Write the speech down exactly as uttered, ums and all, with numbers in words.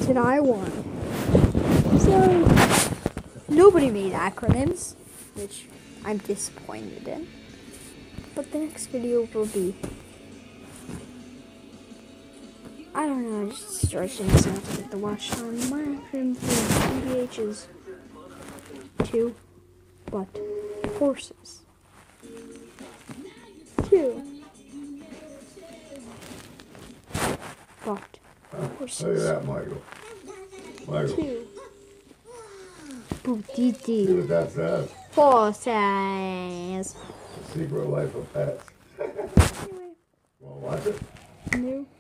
and I won. So, nobody made acronyms, which I'm disappointed in. But the next video will be, I don't know, just stretching myself to get the watch on. My acronym for T B H is two, but horses. Two. But horses. Look at that, Michael. Michael. Two. Bootiti. See what that says? Horses. The Secret Life of Pets. Anyway. Want to watch it? No.